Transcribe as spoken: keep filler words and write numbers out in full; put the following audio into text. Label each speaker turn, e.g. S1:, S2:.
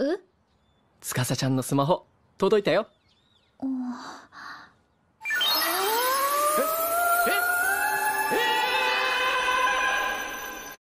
S1: え？
S2: 司ちゃんのスマホ届いたよ。